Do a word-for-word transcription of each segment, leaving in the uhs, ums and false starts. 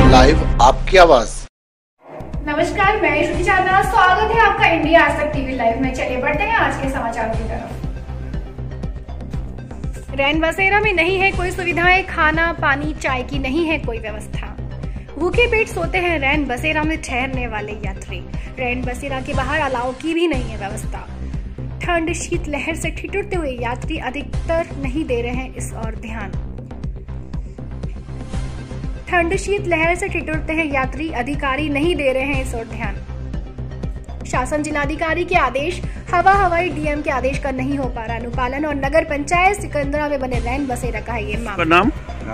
Live आपकी आवाज। नमस्कार, मैं श्रुति चांदना, स्वागत है आपका इंडिया आज तक टीवी लाइव में। चलिए बढ़ते हैं आज के समाचारों की तरफ। रैन बसेरा में नहीं है कोई सुविधाएं, खाना पानी चाय की नहीं है कोई व्यवस्था। भूखे पेट सोते हैं रैन बसेरा में ठहरने वाले यात्री। रैन बसेरा के बाहर अलाव की भी नहीं है व्यवस्था। ठंड शीत लहर से ठिठुरते हुए यात्री अधिकतर नहीं दे रहे हैं इस ओर ध्यान। ठंड शीत लहर से ठिठुरते हैं यात्री, अधिकारी नहीं दे रहे हैं इस ओर ध्यान। शासन जिलाधिकारी के आदेश, हवा हवाई डीएम के आदेश का नहीं हो पा रहा अनुपालन और नगर पंचायत सिकंदरा में बने रैन बसेरा का है ये मामला। नाम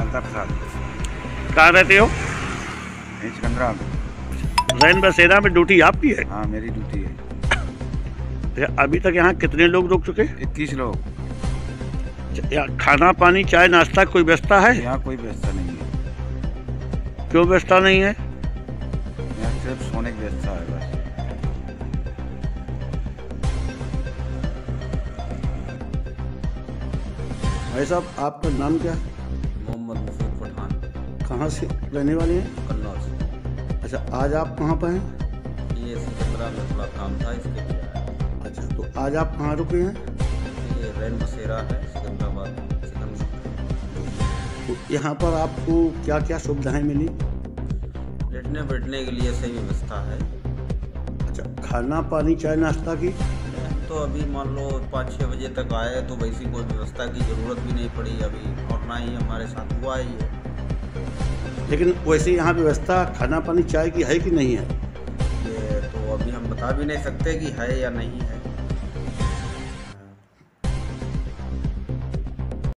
कहाँ रहते हो? सिकंदरा में। रैन बसेरा में ड्यूटी आपकी है? हाँ, मेरी ड्यूटी है। अभी तक यहाँ कितने लोग रुक चुके? इक्कीस लोग। यहाँ खाना पानी चाय नाश्ता कोई व्यवस्था है? यहाँ कोई व्यवस्था नहीं है। क्यों व्यवस्था नहीं है? यहाँ सिर्फ सोने की व्यवस्था है बस। भाई साहब, आपका नाम क्या है? मोहम्मद मुफीद पठान। कहाँ से रहने वाले हैं? कन्नौज से। अच्छा, आज आप कहाँ पर हैं? ये सिकंदरा में थोड़ा काम था, इसके लिए आया। अच्छा, तो आज आप कहाँ रुके हैं? ये रैन बसेरा है सिकंदराबाद सिकंदरा। तो यहाँ पर आपको क्या क्या सुविधाएं मिली? लेटने बैठने के लिए सही व्यवस्था है। अच्छा, खाना पानी चाय नाश्ता की? तो अभी मान लो पाँच छः बजे तक आए तो वैसी कोई व्यवस्था की ज़रूरत भी नहीं पड़ी अभी, और ना ही हमारे साथ हुआ ही है। लेकिन वैसे यहाँ व्यवस्था खाना पानी चाय की है कि नहीं है? ये तो अभी हम बता भी नहीं सकते कि है या नहीं है।